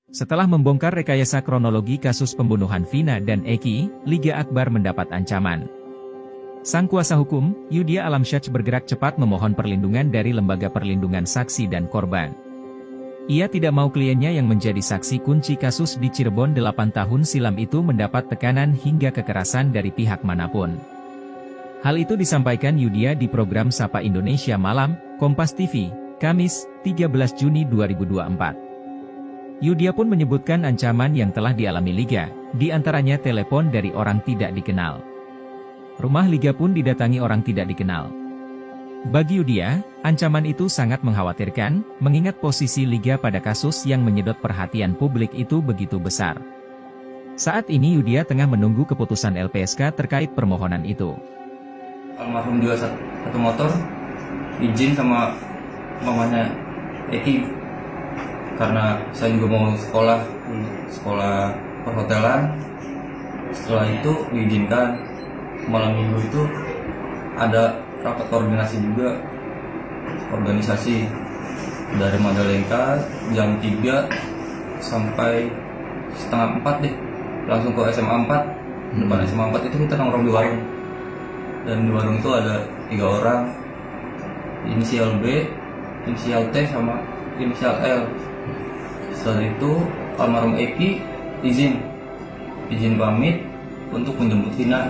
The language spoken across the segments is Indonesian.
Setelah membongkar rekayasa kronologi kasus pembunuhan Vina dan Eki, Liga Akbar mendapat ancaman. Sang kuasa hukum, Yudhya Alamsyah bergerak cepat memohon perlindungan dari Lembaga Perlindungan Saksi dan Korban. Ia tidak mau kliennya yang menjadi saksi kunci kasus di Cirebon 8 tahun silam itu mendapat tekanan hingga kekerasan dari pihak manapun. Hal itu disampaikan Yudhya di program Sapa Indonesia Malam, Kompas TV, Kamis, 13 Juni 2024. Yudhya pun menyebutkan ancaman yang telah dialami Liga, di antaranya telepon dari orang tidak dikenal. Rumah Liga pun didatangi orang tidak dikenal. Bagi Yudhya, ancaman itu sangat mengkhawatirkan, mengingat posisi Liga pada kasus yang menyedot perhatian publik itu begitu besar. Saat ini Yudhya tengah menunggu keputusan LPSK terkait permohonan itu. Almarhum juga satu motor, izin sama mamanya Eki. Karena saya juga mau sekolah perhotelan. Setelah itu diizinkan. Malam minggu itu ada rapat koordinasi juga, organisasi dari Majalengka jam 3 sampai setengah 4 deh, langsung ke SMA 4. Depan SMA 4 itu kita nongkrong di warung, dan di warung itu ada 3 orang, inisial B, inisial T, sama inisial L. Setelah itu almarhum Eki izin pamit untuk menjemput Vina.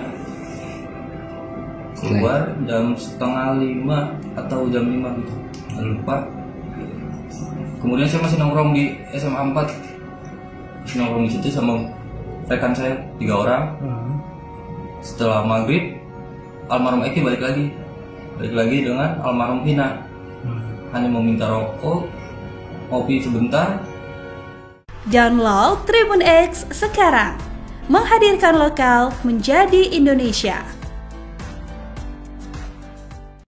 Keluar jam setengah 5 atau jam 5 gitu, lupa. Kemudian saya masih nongkrong di SMA 4, nongkrong di situ sama rekan saya 3 orang. Setelah maghrib almarhum Eki balik lagi dengan almarhum Vina. Hanya mau minta rokok, kopi sebentar. Download Tribun X sekarang, menghadirkan lokal menjadi Indonesia.